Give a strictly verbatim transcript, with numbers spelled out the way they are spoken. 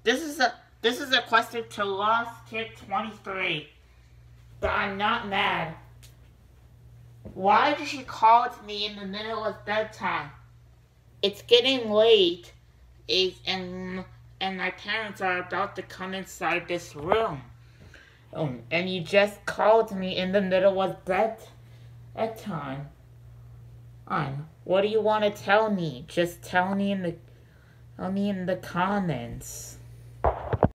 This is a this is a question to Lost Kid twenty-three. But I'm not mad. Why did she call to me in the middle of bedtime? It's getting late, is and and my parents are about to come inside this room. Oh, and you just called me in the middle of bed bedtime. On what do you want to tell me? Just tell me in the tell me in the comments.